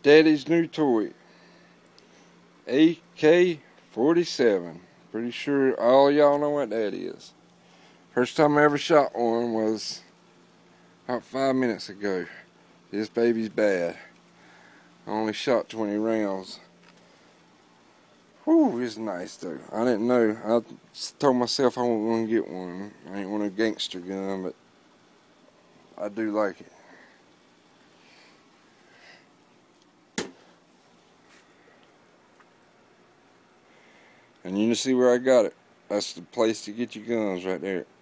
Daddy's new toy, AK-47. Pretty sure all y'all know what that is. First time I ever shot one was about 5 minutes ago. This baby's bad. I only shot 20 rounds. Whew, it's nice though. I didn't know. I told myself I wasn't going to get one. I ain't want a gangster gun, but I do like it. And you can see where I got it. That's the place to get your guns right there.